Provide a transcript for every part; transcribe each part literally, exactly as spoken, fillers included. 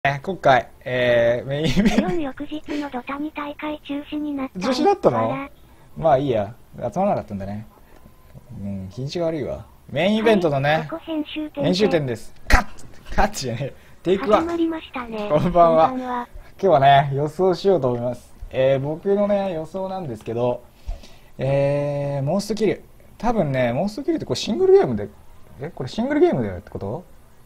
え今回、えー、メインイベント、 イオン翌日のドタニ大会中止になった。 女子だったの？ 笑まあいいや、集まらなかったんだね。うん、日にちが悪いわ。メインイベントのね、 はい、ここ編集点編集点です。カッカッチじゃねえ。テイクワン。 始まりましたね。 こんばんは。 こんばんは。 今日はね、予想しようと思います。えー、僕のね、予想なんですけど、えー、モンストキル。多分ね、モンストキルってこれシングルゲームで、え、これシングルゲームだよってこと？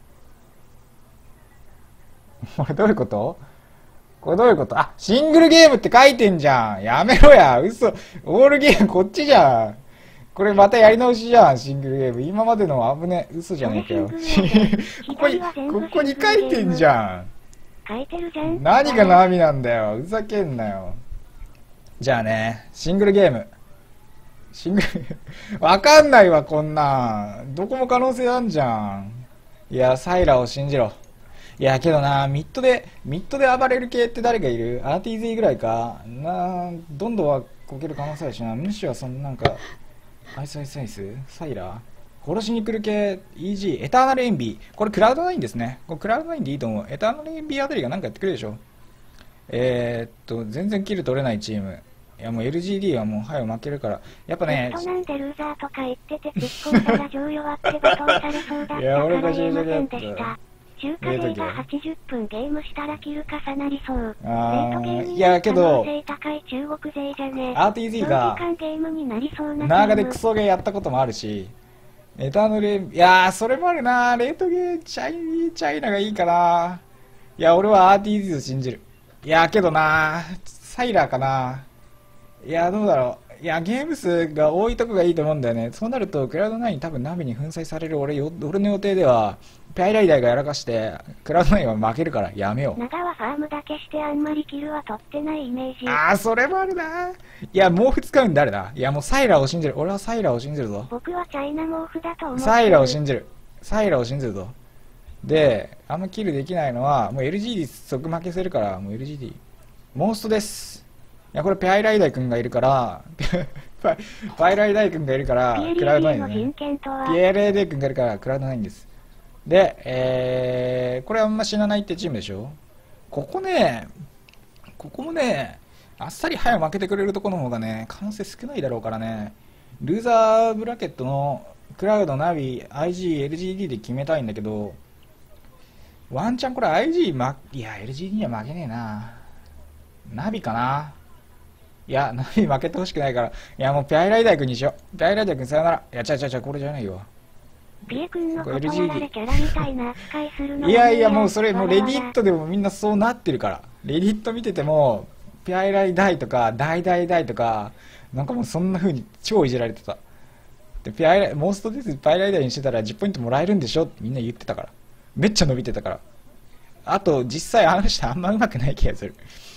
これどういうこと？これどういうこと？あ、シングルゲームって書いてんじゃん。やめろや。嘘。オールゲームこっちじゃん。これまたやり直しじゃん、シングルゲーム。今までの危ね。嘘じゃねえかよ。ここに、ここに書いてんじゃん。 書いてるじゃん。 何がナミなんだよ。ふざけんなよ。じゃあね、シングルゲーム。シングル、わかんないわ、こんなん。どこも可能性あんじゃん。いや、サイラを信じろ。いやけどな、ミッドでミッドで暴れる系って誰がいる？ アールティーゼー ぐらいかな。どんどんはこける可能性あるしな。むしろそのなんかアイスアイスアイスサイラー殺しに来る系 イージー エターナルエンビー、これクラウドナインですね。これクラウドナインでいいと思う。エターナルエンビーあたりがなんかやってくれるでしょ。えー、っと全然キル取れないチーム。いやもう エルジーディー はもう早く負けるからやっぱね。 ベッドなんでルーザーとか言ってて突っ込んだら上弱って罵倒されそうだったから言えませんでした。中華レーダーはちじゅっぷんゲームしたらキル重なりそう。 あー、 レートゲームいやけど可能性高い中国勢じゃね。 アールティーゼー が長時間ゲームになりそうな長でクソゲーやったこともあるし、エターナルエンビー、いやーそれもあるな。レートゲーチャイチャイナがいいかな。いや俺は アールティーゼー を信じる。いやけどな、サイラーかな。いやどうだろう。いやゲーム数が多いとこがいいと思うんだよね。そうなるとクラウドナイン多分ナビに粉砕される。俺よ俺の予定ではピャイライダーがやらかしてクラウドナインは負けるからやめよう。 長はファームだけしてあんまりキルは取ってないイメージ。 ああそれもあるな。いや毛布使うん誰だ。いやもうサイラーを信じる。俺はサイラーを信じるぞ。 僕はチャイナ毛布だと思ってる。 サイラーを信じる。サイラーを信じるぞ。であんまキルできないのはもう エルジーディー 即負けするから、もう エルジーディー モンストです。いやこれピャイライダイ君がいるからピャイライダイ君がいるからクラウドナインね。ピエレーデイ君がいるからクラウドナインです。で、えー、これあんま死なないってチームでしょ。ここね、ここもね、あっさり早く負けてくれるところの方がね、可能性少ないだろうからね、ルーザーブラケットのクラウド、ナビ、アイジー、エルジーディー で決めたいんだけど、ワンチャンこれ アイジー、ま、いや、エルジーディー には負けねえな。ナビかな。いや、ナビ負けてほしくないから、いや、もうピャイライダー君にしよう。ピャイライダー君さよなら。いや、ちゃちゃちゃ、これじゃないよ。 ピエ君のことやられキャラみたいな扱いするの。 いやいやもうそれもうレディットでもみんなそうなってるから。レディット見ててもピャイライダイとかダイダイダイとかなんかもうそんな風に超いじられてた。でピャイライモンストですピャイライダイにしてたらじゅっポイントもらえるんでしょってみんな言ってたから。めっちゃ伸びてたから。あと実際あの人あんま上手くない気がする。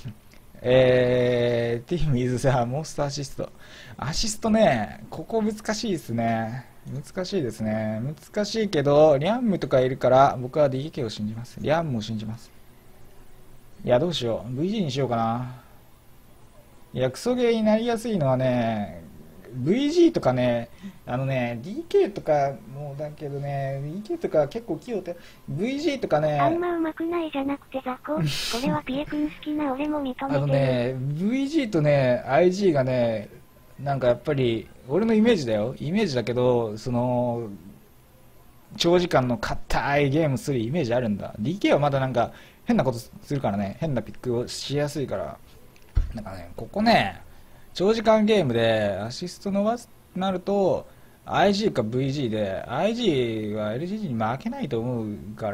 えー、ティームイズさモンストアシストアシストね、ここ難しいですね。難しいですね。難しいけど、リャンムとかいるから、僕は ディーケー を信じます。リャンムを信じます。いや、どうしよう。ブイジー にしようかな。いや、クソゲーになりやすいのはね、ブイジー とかね、あのね、ディーケー とかもだけどね、ディーケー とか結構器用で、ブイジー とかね、 あんま上手くないじゃなくて雑魚。これはピエ君好きな俺も認めてる。 あのね、ブイジー とね、アイジー がね、なんかやっぱり俺のイメージだよ、イメージだけど、その長時間の硬いゲームするイメージあるんだ。 ディーケー はまだなんか変なことするからね、変なピックをしやすいから。なんかね、ここね、長時間ゲームでアシスト伸ばすとなると アイジー か ブイジー で、 アイジー は エルジーディー に負けないと思うから、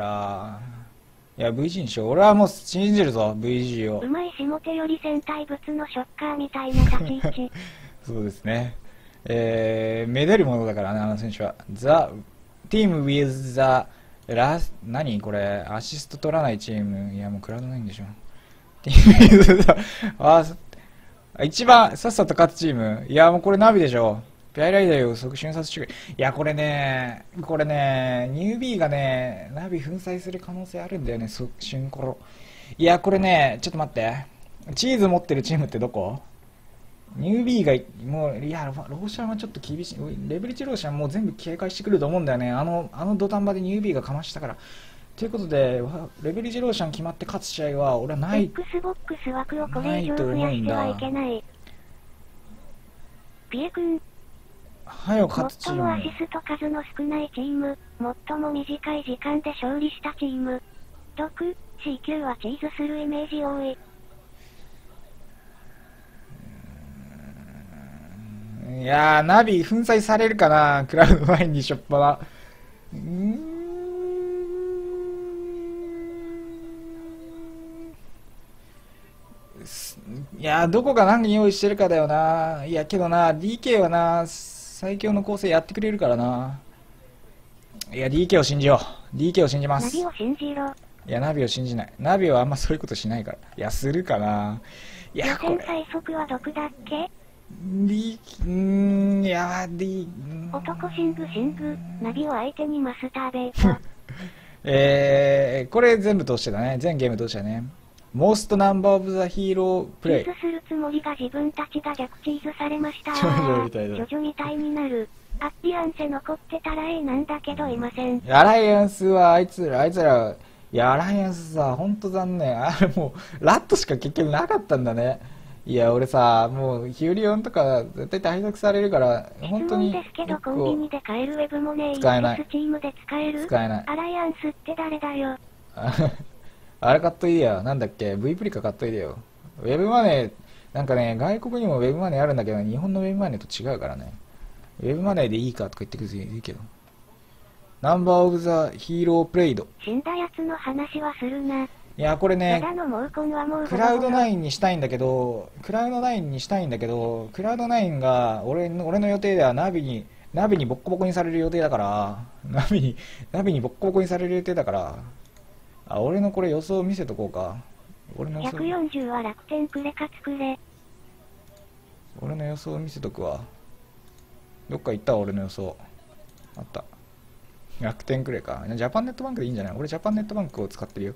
いや ブイジー にしよう。俺はもう信じるぞ ブイジー を。 うまい下手より戦隊物のショッカーみたいな立ち位置。 そうですね。えー、めでるものだからね、あの選手は。ザ・ティーム・ウィズ・ザ・ラス、何これ、アシスト取らないチーム。いや、もうクラウドないんでしょ。ティーム・ウィズ・ザ・あ、一番さっさと勝つチーム。いや、もうこれナビでしょ。ピャイライダーを即瞬殺してくれ。いや、これね、これね、ニュービーがね、ナビ粉砕する可能性あるんだよね、即瞬コロ。いや、これね、ちょっと待って。チーズ持ってるチームってどこ？ニュービーがもう、いや、ローシャンはちょっと厳しい。レベルいちローシャンもう全部警戒してくると思うんだよね。あの、あの土壇場でニュービーがかましたから。 ということで、レベルゼローシャン決まって勝つ試合は、俺はない。 Xbox 枠をこれ以上増やしてはいけない。ピエ君。 はよ勝つチーム。 最もアシスト数の少ないチーム、最も短い時間で勝利したチーム。ろく、シーきゅう はチーズするイメージ多い。 いやー、ナビ粉砕されるかな、クラウドナインにしょっぱな。うーん。いやー、どこが何用意してるかだよな。いや、けどな、ディーケー はな、最強の構成やってくれるからな。いや、ディーケー を信じよう。ディーケー を信じます。 ナビを信じろ。 いや、ナビを信じない。ナビはあんまそういうことしないから。いや、するかな。いや、これ。 予選最速はどこだっけ？ リー、うーん、いやー、リー。男シングシング、ナビを相手にマスターベート。 えー、これ全部通してだね。全ゲーム通してね。モーストナンバーオブザヒーロープレイ。 チーズするつもりが自分たちが逆チーズされましたー。 ジョジョみたいだ。 ジョジョみたいになる。アッリアンセ残ってたらええなんだけどいません。 アライアンスはあいつら、あいつら、いや、アライアンスさ、ほんと残念。あれもう、ラットしか結局なかったんだね。いや、俺さ、もう、ヒューリオンとか絶対対策されるから、本当に。 質問ですけど、コンビニで買えるウェブモネー、 使えない。 スチームで使える？ 使えない。 アライアンスって誰だよ。 あれ買っといでよ。なんだっけ ?V プリカ買っといでよ。ウェブマネー、なんかね、外国にもウェブマネーあるんだけど、日本のウェブマネーと違うからね。ウェブマネーでいいかとか言ってくるいいけど。ナンバーオブザヒーロープレイド。 死んだやつの話はするな。 いや、これね、クラウドナインにしたいんだけど、クラウドナインにしたいんだけど、クラウドナインが、俺の、俺の予定ではナビに、ナビにボッコボコにされる予定だから、ナビに、ナビにボッコボコにされる予定だから、あ、俺のこれ予想見せとこうか。俺の予想。 ひゃくよんじゅうは楽天くれかつくれ。 俺の予想見せとくわ。どっか行った俺の予想。あった。楽天くれか。ジャパンネットバンクでいいんじゃない？俺ジャパンネットバンクを使ってるよ。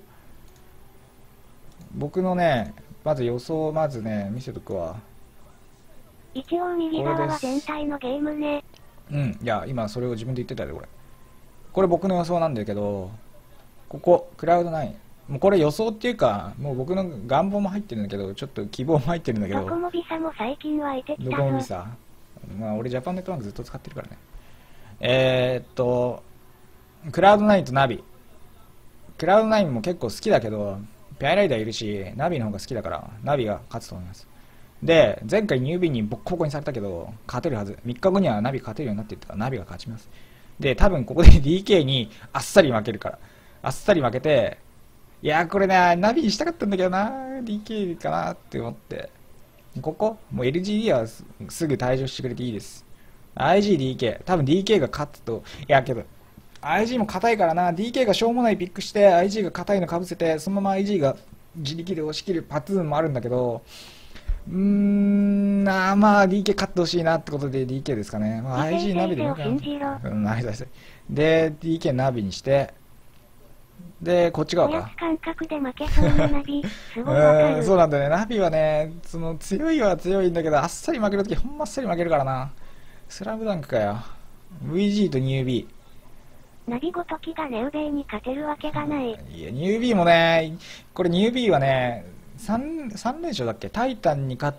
僕のね、まず予想をまずね、見せとくわ。 一応右側は全体のゲームね。 うん、いや、今それを自分で言ってたよ、これ。これ僕の予想なんだけど、ここ、クラウドナイン。もうこれ予想っていうか、もう僕の願望も入ってるんだけど、ちょっと希望も入ってるんだけど。 ドコモビサも最近湧いてきたぞ。 ドコモビサ。まあ俺ジャパンネットバンクずっと使ってるからね。えー、っと、クラウドナインとナビ。クラウドナインも結構好きだけど、ペアライダーいるし、ナビの方が好きだから、ナビが勝つと思います。で、前回ニュービーにボッコボコにされたけど、勝てるはず。みっかごにはナビ勝てるようになっていったから、ナビが勝ちます。で、多分ここで ディーケー にあっさり負けるから。あっさり負けて、いやーこれね、ナビにしたかったんだけどな、ディーケー かなって思って。ここもう エルジーディー は す, すぐ退場してくれていいです。アイジー、ディーケー。多分 ディーケー が勝つと、いやけど、アイジー も硬いからな、ディーケー がしょうもないピックして、アイジー が硬いのかぶせて、そのまま アイジー が自力で押し切るパターンもあるんだけど、うーん、あまあ ディーケー 勝ってほしいなってことで ディーケー ですかね。まあ、アイジー ナビでいいかな。うん、ナビで。で、ディーケー ナビにして、で、こっち側か。 おやつ感覚で負けそうなナビ、すごいわかる。 うん、そうなんだよね。ナビはね、その強いは強いんだけど、あっさり負けるときほんまあっさり負けるからな。スラムダンクかよ。ブイジー とニュービー。 ナビごときがネウベイに勝てるわけがない。 いや、ニュービーもね、これニュービーはね、3, さん連勝だっけ？タイタンに勝って、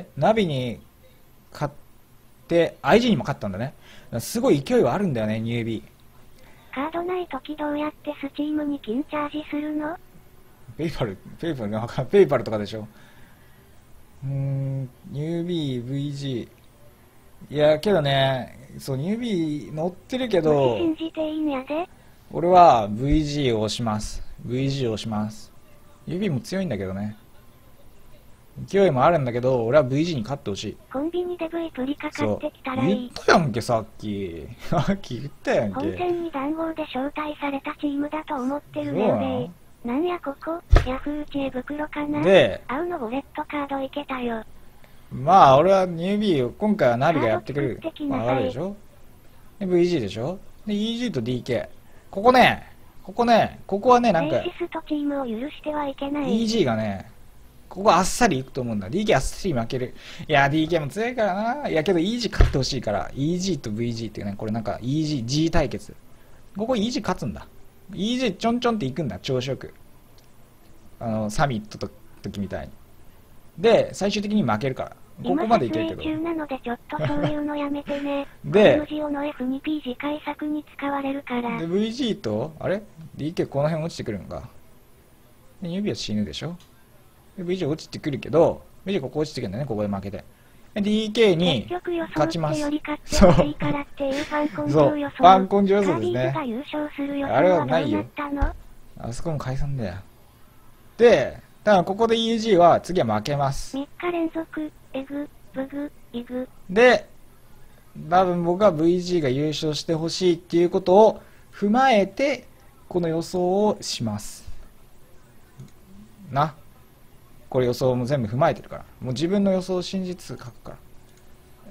ナビに勝って、アイジー にも勝ったんだね。すごい勢いはあるんだよね、ニュービー。 カードないときどうやってスチームに金チャージするの？ ペイパル、ペイパルがわかんない。ペイパルとかでしょ。うーん、ニュービー、ブイジー。いや、けどね、そう、ニュービー乗ってるけど、 信じていいんやで。 俺は ブイジー を押します。ブイジー を押します。ニュービーも強いんだけどね。勢いもあるんだけど、俺は ブイジー に勝ってほしい。 コンビニで V プリかかってきたらいい。 言ったやんけ、さっき。さっき言ったやんけ。 本戦に談合で招待されたチームだと思ってるねんべい。なんやここ、ヤフー知恵袋かな。 で、 青のウォレットカードいけたよ。 まあ、俺はニュービーを、今回はナビがやってくれる。わかるでしょ？で、ブイジー でしょ？で、イージー と ディーケー。ここね、ここね、ここはね、なんか、 レイシストチームを許してはいけない。 イージー がね、ここあっさりいくと思うんだ。ディーケー あっさり負ける。いや、ディーケー も強いからな。いや、けど イージー 勝ってほしいから、イージー と ブイジー っていうね、これなんか イージー、G 対決。ここ イージー 勝つんだ。 イージー ちょんちょんっていくんだ、調子よく。あの、サミットと時みたいに。で、最終的に負けるから。ここまでいけるけど。 今撮影中なのでちょっとそういうのやめてね。 で、 ムジオの エフツーピー 次回作に使われるから。 で、ブイジー と、あれ ディーケー この辺落ちてくるんか。で、指は死ぬでしょ。で、ブイジー 落ちてくるけど、ブイジー ここ落ちてくるんだね、ここで負けて。で、ディーケー に勝ちます。そう。そう。ファン根性予想ですね。あれはないよ。あそこも解散だよ。で、だからここで イージー は次は負けます。 みっか連続、エグ、ブグ、イグ。 で、多分僕は ブイジー が優勝してほしいっていうことを踏まえて、この予想をします。な。これ予想も全部踏まえてるから。もう自分の予想を信じつつ書くから。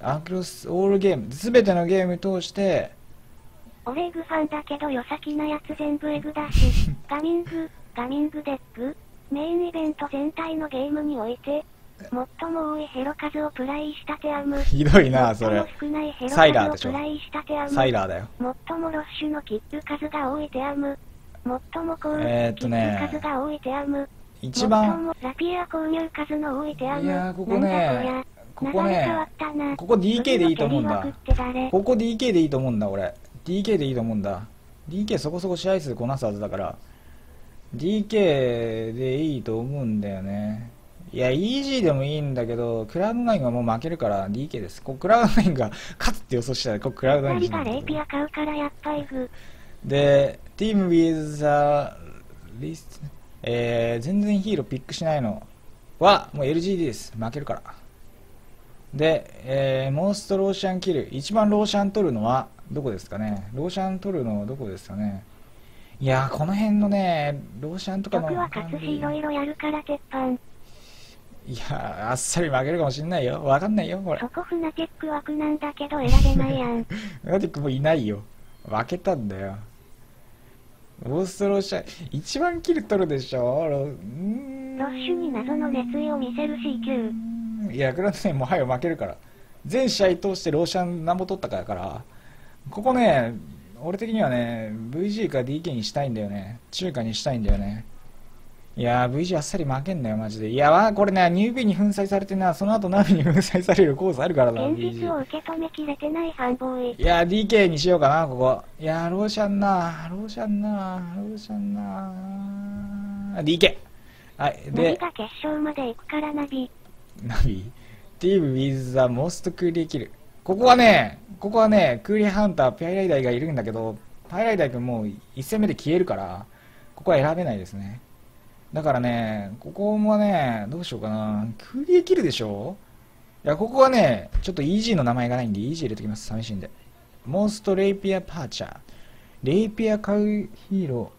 アクロスオールゲーム、すべてのゲーム通して、 俺エグファンだけどよさきなやつ全部エグだし、ガミング、ガミングデック、メインイベント全体のゲームにおいて、最も多いヘロ数をプライしたテアム。 ひどいな、それ。サイラーでしょ。サイラーだよ。 最もロッシュのキッル数が多いテアム。最も高えーっとね、 キッル数が多いテアム。 一番、 ラピア購入数の多いテアム。 いやー、ここね、ここね、ここ ディーケー でいいと思うんだ。ここ ディーケー でいいと思うんだ、俺。ディーケー でいいと思うんだ。ディーケー そこそこ試合数こなすはずだから、ディーケー でいいと思うんだよね。いや、イージー でもいいんだけど、クラウドナインはもう負けるから ディーケー です。こうクラウドナインが勝つって予想したら、こうクラウドナインにしないと。 レイピア買うからやっぱエグ。 で、ティーム with the list、えー、全然ヒーローピックしないのは、もう エルジーディー です。負けるから。で、えー、モンストローシャンキル。一番ローシャン取るのは、どこですかね。ローシャン取るのはどこですかね。いやー、この辺のね、ローシャンとかの。 僕は勝つし、いろいろやるから鉄板。 いやー、あっさり負けるかもしんないよ。わかんないよ、これ。 そこフナテック枠なんだけど選べないやん。 フナテックもういないよ。負けたんだよ。オーストローシャン、一番キル取るでしょ。ロ, んロッシュに謎の熱意を見せる シーキュー。 いや、クラウドナインもはよ負けるから。全試合通してローシャン何本取ったかだから、ここね、俺的にはね、ブイジー か ディーケー にしたいんだよね。中華にしたいんだよね。いやー、ブイジー あっさり負けんなよ、マジで。いやー、これね、ニュービーに粉砕されてな、その後ナビに粉砕されるコースあるからな、 現実を受け止めきれてないファンボーイ。 いやー、ディーケー にしようかな、ここ。いやー、ローシャンなローシャンなローシャンなー ディーケー。はい、で、 ナビが決勝まで行くからナビ。 ナビティーム with the most クーリーキル。ここはね、ここはね、クーリーハンター、ピャイライダーがいるんだけど、パイライダー君もう一戦目で消えるから、ここは選べないですね。だからね、ここもね、どうしようかな。クーリーキルでしょ。いや、ここはね、ちょっと イージー の名前がないんで、イージー 入れておきます。寂しいんで。モンストレイピアパーチャー。レイピア買うヒーロ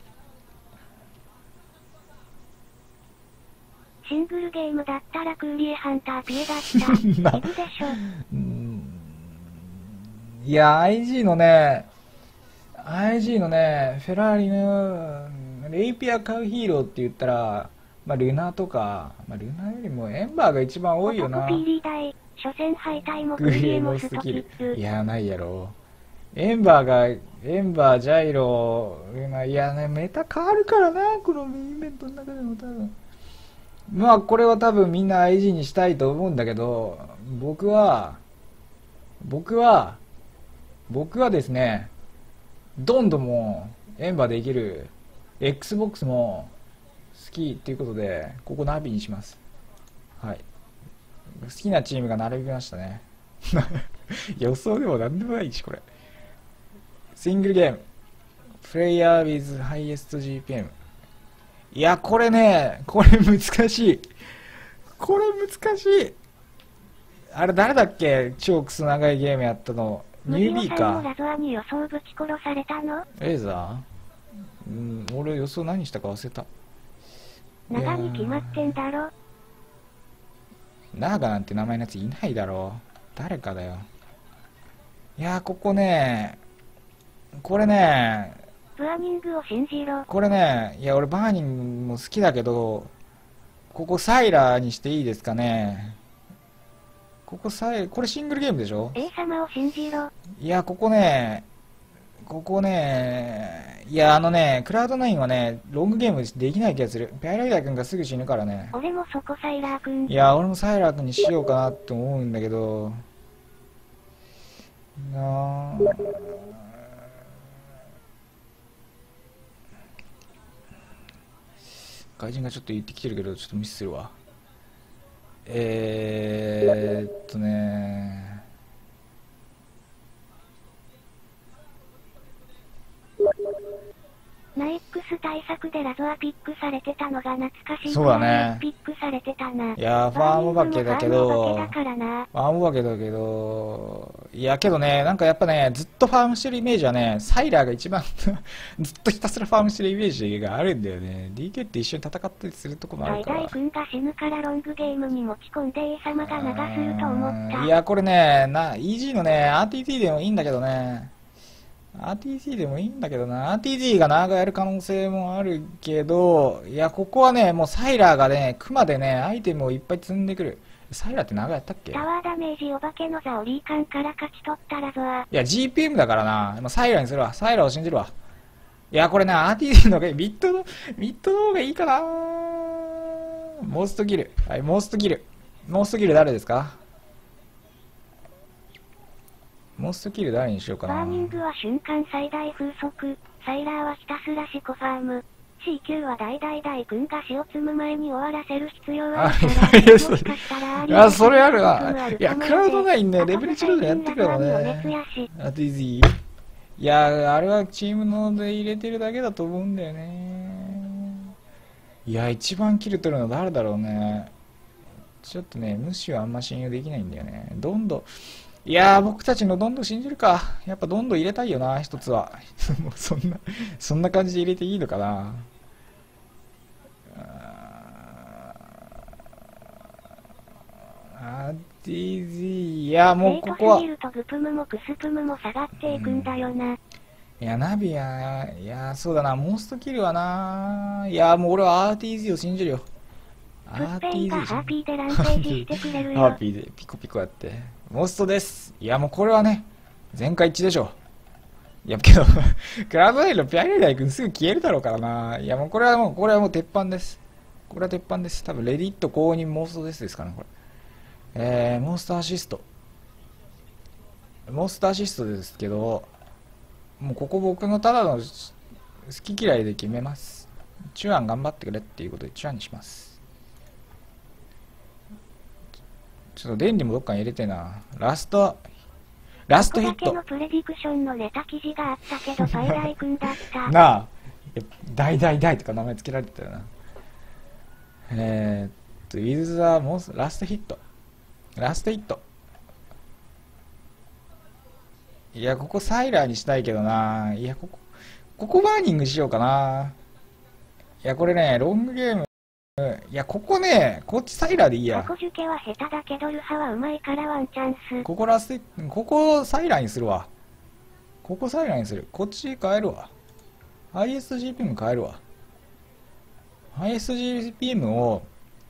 ー。シングルゲームだったらクーリーハンターピエだった。いるでしょ。 うん。いや、アイジー のね、アイジー のね、フェラーリのレイピア買うヒーローって言ったら、まあ、ルナとか、まあ、ルナよりもエンバーが一番多いよな。 ピーリー大、初戦敗退もクリエモスとキル。 いや、ないやろ。エンバーが、エンバー、ジャイロ、ルナ、いやね、メタ変わるからな、このメインイベントの中でも多分。まあ、これは多分みんな アイジー にしたいと思うんだけど、僕は、僕は、僕はですね、ドンドもエンバーできる Xbox も好きっていうことで、ここナビにします。はい。好きなチームが並びましたね。予想でもなんでもないし、これ。シングルゲーム。プレイヤー with highest ジーピーエム。いや、これね、これ難しい。これ難しい。あれ誰だっけ、超クソ長いゲームやったの。ニュービーか。 ラゾアに予想ぶち殺されたの？ レーザー？うん、俺予想何したか忘れた。 長に決まってんだろ。 長なんて名前のやついないだろう。誰かだよ。いやー、ここね、これね、 バーニングを信じろ。 これね、いや、俺バーニングも好きだけど、ここサイラーにしていいですかね。ここサイ、これシングルゲームでしょ？ A 様を信じろ。 いや、ここね、 ここね、いや、あのね、クラウドナインはね、ロングゲームできない気がする。ペアライダー君がすぐ死ぬからね。 俺もそこサイラー君。 いや、俺もサイラー君にしようかなって思うんだけど、なあ、外人がちょっと言ってきてるけど、ちょっとミスするわ。えーっとね、 ナイックス対策でラゾアピックされてたのが懐かしい。 そうだね。 ピックされてたな。 いやー、ファームお化けだけど、 ファームお化けだからな。 ファームお化けだけど、いやけどね、なんかやっぱね、ずっとファームしてるイメージはね、サイラーが一番ずっとひたすらファームしてるイメージがあるんだよね。ディーケー って一緒に戦ったりするとこもあるから。 大々君が死ぬからロングゲームに持ち込んで A 様が流すると思った。 いや、これね、な、イージー のね、アールティーティー でもいいんだけどね。アールティーティー でもいいんだけどな。アールティーティー が長やる可能性もあるけど、いや、ここはね、もうサイラーがね、クマでね、アイテムをいっぱい積んでくる。サイラーって長やったっけ？いタワーダメージお化けのザオリーカンから勝ち取ったラゾア。 や、ジーピーエム だからな。もうサイラーにするわ。サイラーを信じるわ。いや、これね、アールティーティー の方がいい。ミッドの、ミッドの方がいいかな。モーストキル。はい、モーストキル。モーストキル誰ですか？モーストキル誰にしようかな。 バーニングは瞬間最大風速。サイラーはひたすらシコファーム。シーキュー は大大大君が死を積む前に終わらせる必要はあるから。 いや、 もそれ、 しかしたらありいや、それあるわ。いや、クラウドナインね、レベルいちでやってくればね。あとイージー。いや、あれはチームので入れてるだけだと思うんだよね。いや、一番キル取るの誰だろうね。ちょっとね、無視はあんま信用できないんだよね。どんどん、いやー、僕たちのどんどん信じるか。やっぱどんどん入れたいよな、一つは。もうそんな、そんな感じで入れていいのかな。アーティージー、いや、もうここは。 いや、ナビや、いや、そうだな、モーストキルはな。いや、もう俺は アールティージー を信じるよ。 アーティージー。ハーピーでランページしてくれるよ。 ハーピーでピコピコやって。モーストです。いや、もうこれはね、全会一致でしょ。いや、けど、クラウドナインのピアリダイ君すぐ消えるだろうからな。いや、もうこれはもう、これはもう鉄板です。これは鉄板です。多分、レディット公認モーストですですかね、これ。えー、モンスターアシスト。モンスターアシストですけど、もうここ僕のただの好き嫌いで決めます。チュアン頑張ってくれっていうことでチュアンにします。ちょっと電離もどっかに入れてな。ラスト、ラストヒット。 ここだけのプレディクションのネタ記事があったけど、パイライ君だった。 なあ、大大大とか名前つけられてたよな。えー、っと、ウィズ・ザ・モスラストヒット。ラストヒット。いや、ここサイラーにしたいけどな。いや、ここ、ここバーニングしようかな。いや、これね、ロングゲーム。いや、ここね、こっちサイラーでいいや。 箱受けは下手だけどルハはうまいからワンチャンス。 ここラスト、ここサイラーにするわ。ここサイラーにする。こっち変えるわ。アイエスジーピーエム 変えるわ。アイエスジーピーエム を、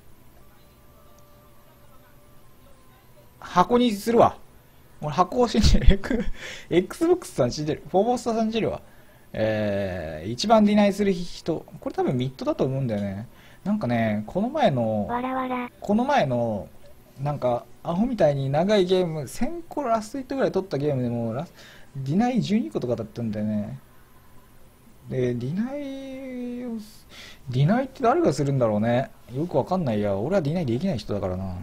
箱にするわ。俺箱を信じる。Xbox さん信じる。フォーボスターさん信じるわ。えー、一番ディナイする人。これ多分ミッドだと思うんだよね。なんかね、この前の、 わらわらこの前の、なんか、アホみたいに長いゲーム、せんこラストヒットぐらい取ったゲームでも、ラスディナイじゅうにことかだったんだよね。で、ディナイを、ディナイって誰がするんだろうね。よくわかんないや。俺はディナイできない人だからな。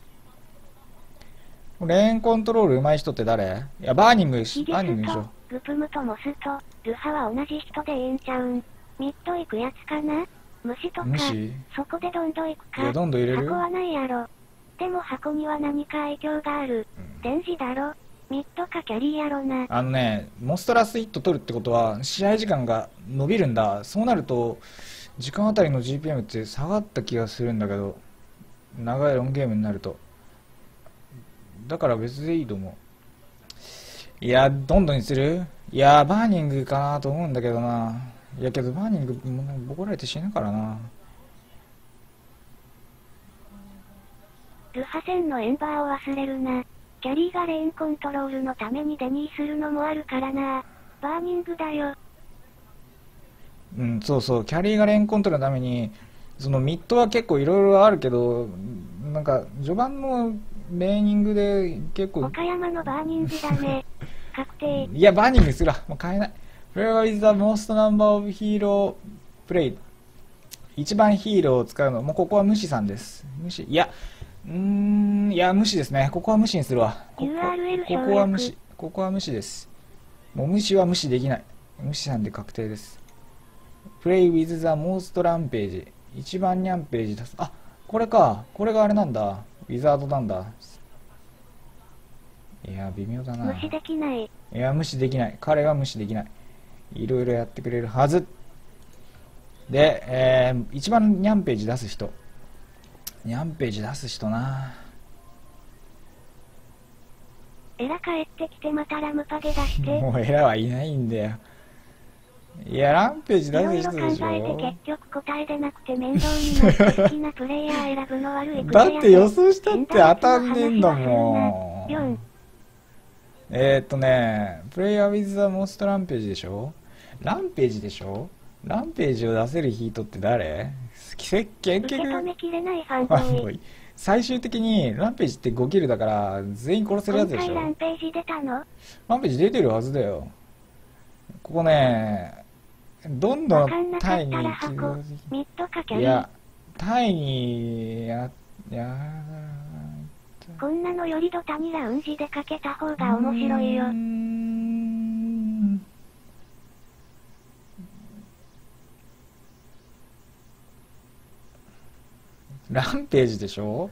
レーンコントロール上手い人って誰？いや、バーニングし、バーニングでしょ。 グプムとモスと、ルハは同じ人でええんちゃうん。ミッド行くやつかな？虫とか、 虫？ そこでどんどん行くか。 いや、どんどん入れる？ 箱はないやろ。でも箱には何か影響がある。電磁だろ。ミッドかキャリーやろな。 あのね、モンストラスヒット取るってことは、試合時間が伸びるんだ。そうなると、時間あたりの ジーピーエム って下がった気がするんだけど、長いロングゲームになると。だから別でいいと思う。いや、どんどんにする？いや、バーニングかなと思うんだけどな。いやけどバーニングボコられて死ぬからな。 ルハ戦のエンバーを忘れるな。キャリーがレーンコントロールのためにデニーするのもあるからな。 バーニングだよ。 うん、そうそう、キャリーがレンコン取るために、そのミッドは結構いろいろあるけど、なんか序盤のレーニングで結構、 岡山のバーニングだね。確定。 いや、バーニングすら、もう変えない。Where is the most number of hero play? 一番ヒーローを使うの、もうここは無視さんです。無視、いや、うーん、いや、無視ですね。ここは無視にするわ。ここ、 ユーアールエルここは無視。ここは無視です。もう無視は無視できない。無視さんで確定です。Play with the most rampage。一番ニャンページ出す。あ、これか。これがあれなんだ。ウィザードなんだ。いや、微妙だな。 無視できない。 いや、無視できない。彼は無視できない。いろいろやってくれるはず。で、えー、一番ニャンページ出す人。ニャンページ出す人な。 エラ帰ってきてまたラムパゲ出して。 もうエラはいないんだよ。いや、ランページ出す人でしょ。 いろいろ考えて結局答えでなくて面倒になって好きなプレイヤー選ぶの悪い癖だやって予想したって当たんねえんだもん。 よんえーっとね、プレイヤー with the most ランページでしょ。ランページでしょ。ランページを出せるヒートって誰？結受局け止めきれないファンボーイ。 最終的にランページってごキルだから全員殺せるやつでしょ。 今回ランページ出たの？ ランページ出てるはずだよ。ここね、どんどわかんんなかったタイにら箱、ミッドかキャいや、 リー。 タイにや、やこんなのよりドタにラウンジでかけた方が面白いようー。んランページでしょ。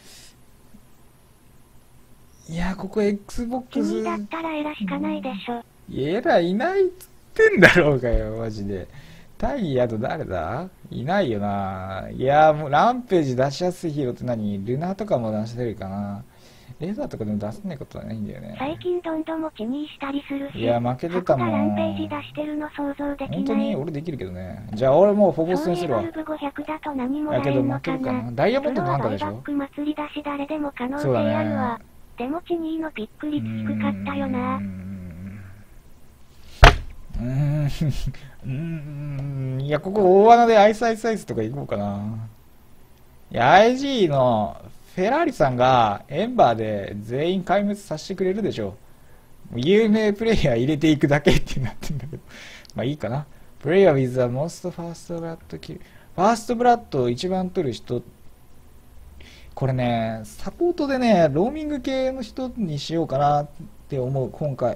いや、ここ Xbox。 君だったらエラしかないでしょ。 エラいないっつってんだろうがよ、マジで。タイヤと誰だ？いないよな。いや、もうランページ出しやすいヒーローって何？ルナとかも出してるかな。レーザーとかでも出せないことはないんだよね。 最近どんどん持ちにしたりするし。 いや、負けてたもん。 箱がランページ出してるの想像できない。 本当に俺できるけどね。じゃあ俺もうフォボスにするわ。 そういえばルブごひゃくだと何もらえやけどんのか負けるかな。 な。 ダイヤモンドなんかでしょ。 プロはバイバック祭りだし誰でも可能性そうだねあるわ。でもチニーのびっくりきつくかったよな。 うーん。うーん。いや、ここ大穴でアイスアイスアイスとか行こうかな。いや、アイジー のフェラーリさんがエンバーで全員壊滅させてくれるでしょ。有名プレイヤー入れていくだけってなってんだけど。まあいいかな。プレイヤー with the most first blood kill。ファーストブラッドを一番取る人。これね、サポートでね、ローミング系の人にしようかなって思う、今回。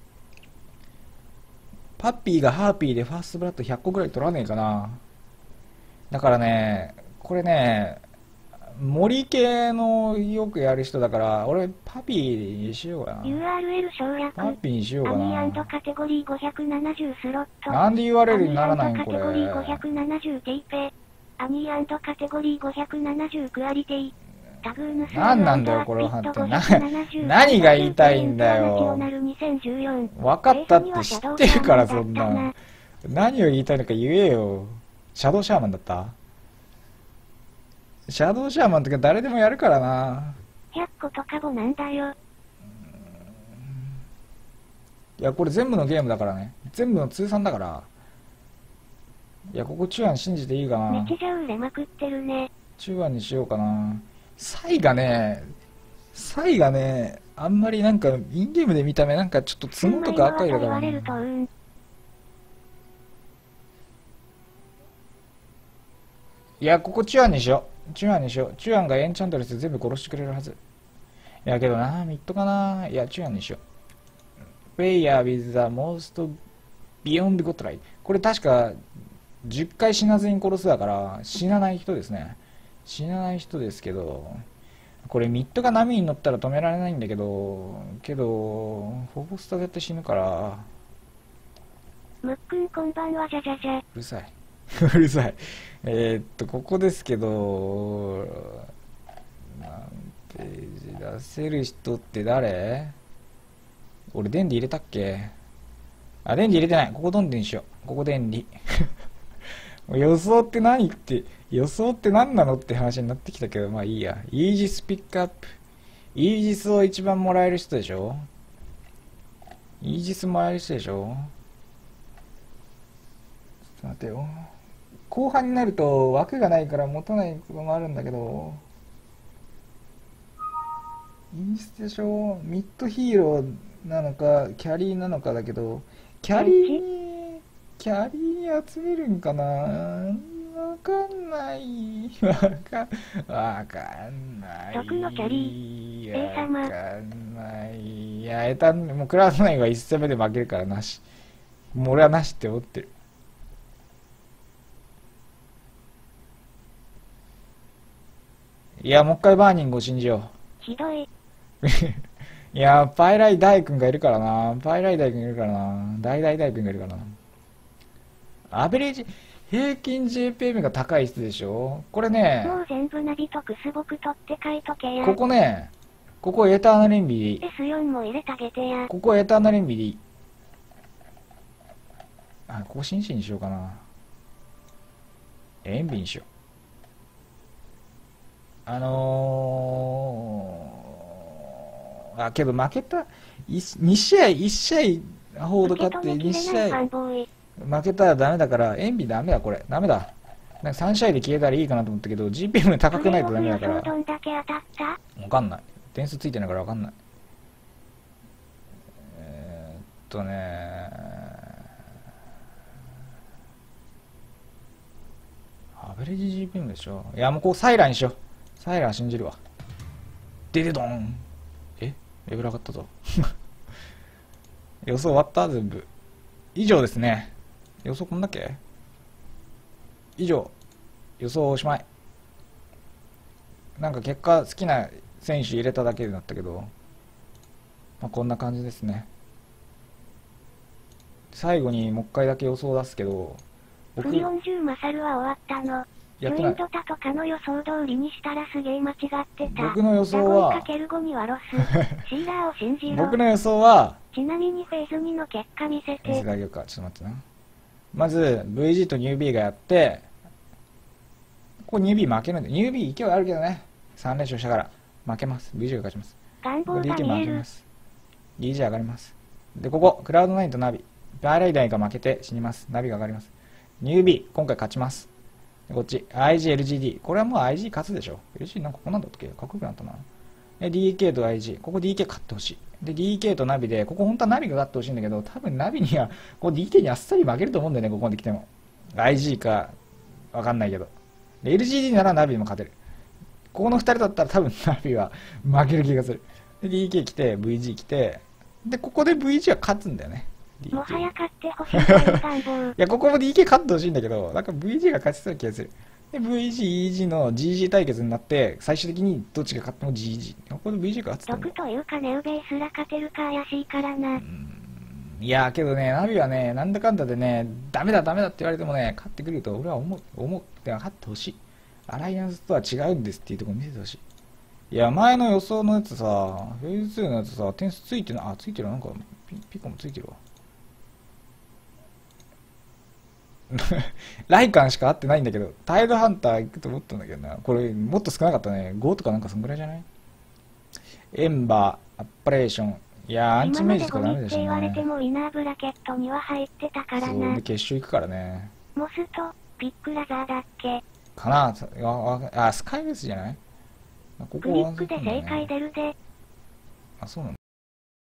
パッピーがハーピーでファーストブラッドひゃっこぐらい取らねえかな。だからね、これね、森系のよくやる人だから、俺パピーにしようかな。 ユーアールエル 省略。 パピーにしようかアニな。 カテゴリーごひゃくななじゅうスロット。 なんで ユーアールエル にならないアニのこれ。 カテゴリーごひゃくななじゅうテイペ。アニカテゴリーごひゃくななじゅうクアリテイ。タグーヌスなんなんだよこれはってな何が言いたいんだよ。分かったって知ってるからそんな。何を言いたいのか言えよ。シャドウシャーマンだった？シャドウシャーマンとか誰でもやるからな。 ひゃっことカボなんだよ。 いやこれ全部のゲームだからね。全部の通算だから。いやここチュアン信じていいかな。 めちゃじゃ売れまくってるね。 チュアンにしようかな。サイがね、サイがね、あんまりなんかインゲームで見た目なんかちょっと角とか赤いだから、ね。いやここチュアンにしよう。チュアンにしよう。チュアンがエンチャントレスで全部殺してくれるはず。いやけどな、ミッドかな。いやチュアンにしよう。プレイヤー with the most beyond godlike。これ確かじゅっかい死なずに殺すだから死なない人ですね。死なない人ですけど、これミッドが波に乗ったら止められないんだけど、けどフォボスタ絶対死ぬから。 むっくんこんばんは。じゃじゃじゃ。 うるさい。うるさい。えー、っとここですけど、なんページ出せる人って誰？俺デンディ入れたっけ？あ、デンディ入れてない。ここドンディにしよう。ここデンディ。予想って何って、予想って何なのって話になってきたけど、まあいいや。イージスピックアップ。イージスを一番もらえる人でしょ？イージスもらえる人でしょ？ と待ってよ。後半になると枠がないから持たないこともあるんだけど、インステでしょ。ミッドヒーローなのかキャリーなのかだけど、キャリーにキャリーに集めるんかな。わかんないわかわかんない。 毒のキャリー A 様。 わかんない。いや、エタもうクラウドナインはいち戦目で負けるからなし。もう俺はなしって思ってる。いや、もう一回バーニングを信じよう。ひどい。 いや、パイライ大君がいるからな。パイライ大君がいるからな。大大大君がいるからな。アベレージ、平均 ジェーピーエム が高い人でしょ。これね。 もう全部ナビとクスボク取って書いとけや。 ここね。ここエターナルエンビで。エスよん も入れたげてや。 ここエターナルエンビでいい。あ、ここ紳士にしようかな。エンビにしよう。あのー、あ、けど負けた、に試合、いち試合、ホールド勝ってに試合、負けたらダメだから、エンビダメだ、これ。ダメだ。なんかさん試合で消えたらいいかなと思ったけど、ジーピーエム 高くないとダメだから。わかんない。点数ついてないからわかんない。えー、っとねアベレージ ジーピーエム でしょ。いや、もうこうサイラーにしよう。サイラー信じるわ。デデドン。えレベル上がったぞ。予想終わった全部。以上ですね。予想こんだけ以上。予想おしまい。なんか結果好きな選手入れただけになったけど、まあ、こんな感じですね。最後にもう一回だけ予想出すけど、 僕よんじゅうマサルは終わったの。ジョインドタとかの予想通りにしたらすげえ間違ってた。 僕の予想はかけるご にはロス。シーラーを信じろ。 僕の予想は、 ちなみにフェーズにの結果見せて。 見せてあげようか。ちょっと待ってな。まず ブイジー とニュービーがやって、ここニュービー負けるんで、ニュービー勢いあるけどね。さん連勝したから負けます。ブイジー が勝ちます。 願望が見える。 ディーケー 負けます。ディージー 上がります。で、ここ、クラウドナインとナビ。バイライダーが負けて死にます。ナビが上がります。ニュービー、今回勝ちます。こっち、アイジー、エルジーディー。これはもう アイジー 勝つでしょ。エルジーディー なんかここなんだったっけかっこよくなったな。で、ディーケー と アイジー。ここ ディーケー 勝ってほしい。で、ディーケー とナビで、ここ本当はナビが勝ってほしいんだけど、多分ナビには、こう ディーケー にあっさり負けると思うんだよね、ここまで来ても。アイジー か、わかんないけど。で、エルジーディー ならナビでも勝てる。ここのふたりだったら多分ナビは負ける気がする。で、ディーケー 来て、ブイジー 来て、で、ここで ブイジー は勝つんだよね。 もはや勝ってほしいという願望。 いや、ここも ディーケー 勝ってほしいんだけど、なんか ブイジー が勝ちそうな気がする。で、ブイジー、イージー の ジージー 対決になって、最終的にどっちが勝っても ジージー。ここで ブイジー が勝ってたんだよ。 毒というかネウベーすら勝てるか怪しいからな。 いやーけどね、ナビはね、なんだかんだでね、ダメだダメだって言われてもね、勝ってくると俺は思う、思う。で勝ってほしい。アライアンスとは違うんですっていうところ見せてほしい。いや、前の予想のやつさ、フェーズツーのやつさ、点数ついてるの、あ、ついてるなんかピ、ピコもついてるわ。ライカンしか合ってないんだけど、タイドハンター行くと思ったんだけどな。これ、もっと少なかったね。ごとかなんかそんぐらいじゃない？エンバー、アッパレーション。いやー、アンチメージとかダメでしょ、ね。 今までごにって言われてもウィナーブラケットには入ってたからな。 そう、で、決勝行くからね。 モスと、ピックラザーだっけかなあ、あ、スカイベースじゃないここクリックで正解出るで。 あ、そうなの